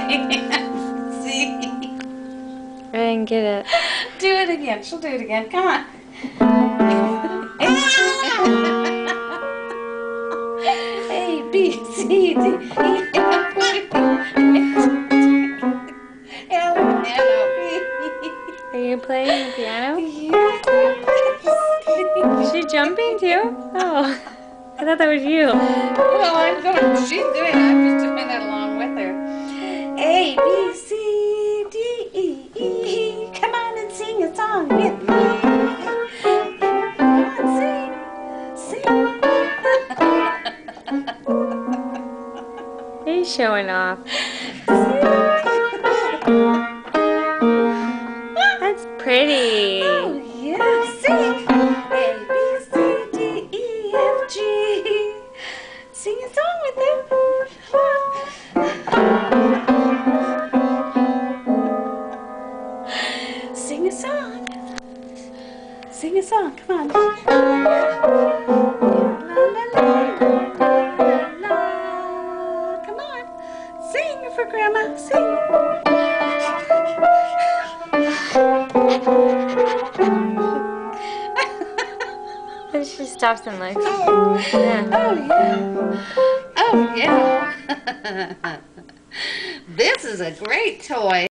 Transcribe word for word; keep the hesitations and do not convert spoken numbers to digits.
See? I didn't get it. Do it again. She'll do it again. Come on. A, B, C, D, E, F, G, L, M, N, O, Are you playing the piano? P. Yes. Is she jumping too? Oh, I thought that was you. Well, I'm going. She's doing it. I'm just doing it along with her. A, B, C, D, E, E. Come on and sing a song with me. Come on, sing. Sing. He's showing off. That's pretty. Oh, yeah. Sing. A, B, C, D, E, F, G. Sing a song with him. Sing a song. Sing a song. Come on. La, la, la, la, la. Come on. Sing for Grandma. Sing. And she stops and looks. Oh, Yeah. oh yeah. Oh, yeah. This is a great toy.